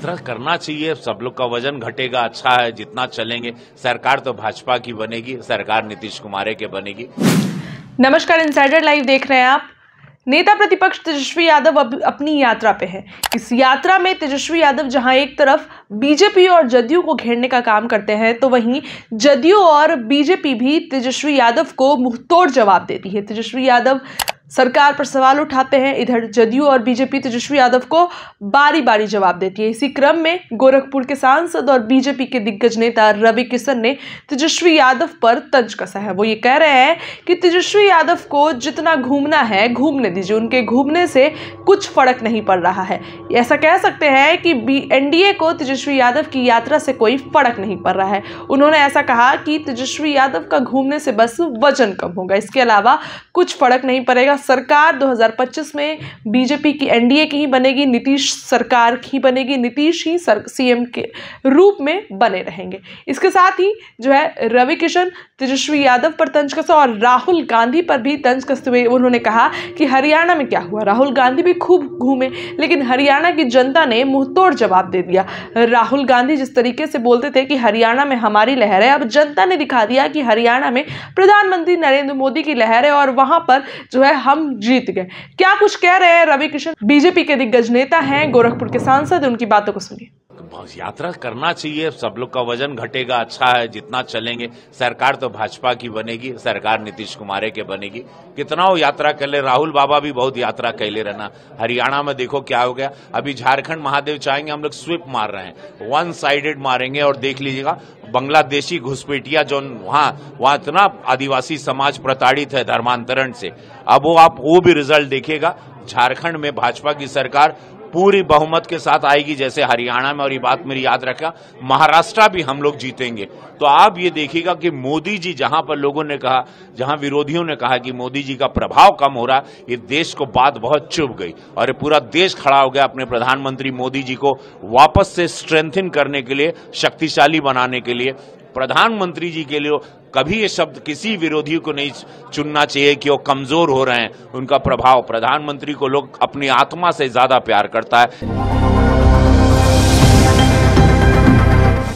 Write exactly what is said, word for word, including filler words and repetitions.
यात्रा करना चाहिए, सब लोग का वजन घटेगा, अच्छा है जितना चलेंगे। सरकार तो भाजपा की बनेगी, सरकार नीतीश कुमार के बनेगी। नमस्कार, इनसाइडर लाइव देख रहे हैं आप। नेता प्रतिपक्ष तेजस्वी यादव अब अपनी यात्रा पे है। इस यात्रा में तेजस्वी यादव जहां एक तरफ बीजेपी और जदयू को घेरने का काम करते हैं, तो वहीं जदयू और बीजेपी भी तेजस्वी यादव को मुंहतोड़ जवाब देती है। तेजस्वी यादव सरकार पर सवाल उठाते हैं, इधर जदयू और बीजेपी तेजस्वी यादव को बारी बारी जवाब देती है। इसी क्रम में गोरखपुर के सांसद और बीजेपी के दिग्गज नेता रवि किशन ने तेजस्वी यादव पर तंज कसा है। वो ये कह रहे हैं कि तेजस्वी यादव को जितना घूमना है घूमने दीजिए, उनके घूमने से कुछ फर्क नहीं पड़ रहा है। ऐसा कह सकते हैं कि एनडीए को तेजस्वी यादव की यात्रा से कोई फर्क नहीं पड़ रहा है। उन्होंने ऐसा कहा कि तेजस्वी यादव का घूमने से बस वजन कम होगा, इसके अलावा कुछ फर्क नहीं पड़ेगा। सरकार दो हज़ार पच्चीस में बीजेपी की एनडीए की ही बनेगी, नीतीश सरकार ही बनेगी, नीतीश ही सीएम के रूप में बने रहेंगे। इसके साथ ही जो है रवि किशन तेजस्वी यादव पर तंज कसा और राहुल गांधी पर भी तंज कसते हुए उन्होंने कहा कि हरियाणा में क्या हुआ। राहुल गांधी भी खूब घूमे, लेकिन हरियाणा की जनता ने मुंहतोड़ जवाब दे दिया। राहुल गांधी जिस तरीके से बोलते थे कि हरियाणा में हमारी लहर है, अब जनता ने दिखा दिया कि हरियाणा में प्रधानमंत्री नरेंद्र मोदी की लहर है और वहां पर जो है हम जीत गए। क्या कुछ कह रहे हैं रवि किशन, बीजेपी के दिग्गज नेता हैं, गोरखपुर के सांसद, उनकी बातों को सुनिए। यात्रा करना चाहिए, सब लोग का वजन घटेगा, अच्छा है जितना चलेंगे। सरकार तो भाजपा की बनेगी, सरकार नीतीश कुमार के बनेगी। कितना वो यात्रा कर ले, राहुल बाबा भी बहुत यात्रा कैले रहना। हरियाणा में देखो क्या हो गया, अभी झारखंड महादेव चाहेंगे, हम लोग स्वीप मार रहे हैं, वन साइडेड मारेंगे। और देख लीजिएगा बांग्लादेशी घुसपैठिया जो वहां वहां इतना आदिवासी समाज प्रताड़ित है धर्मांतरण से, अब वो आप वो भी रिजल्ट देखिएगा। झारखंड में भाजपा की सरकार पूरी बहुमत के साथ आएगी जैसे हरियाणा में, और ये बात मेरी याद रखा, महाराष्ट्र भी हम लोग जीतेंगे। तो आप ये देखिएगा कि मोदी जी जहां पर लोगों ने कहा, जहां विरोधियों ने कहा कि मोदी जी का प्रभाव कम हो रहा, ये देश को बात बहुत चुभ गई और ये पूरा देश खड़ा हो गया अपने प्रधानमंत्री मोदी जी को वापस से स्ट्रेंथन करने के लिए, शक्तिशाली बनाने के लिए। प्रधानमंत्री जी के लिए कभी ये शब्द किसी विरोधी को नहीं चुनना चाहिए कि वो कमजोर हो रहे हैं। उनका प्रभाव, प्रधानमंत्री को लोग अपनी आत्मा से ज्यादा प्यार करता है।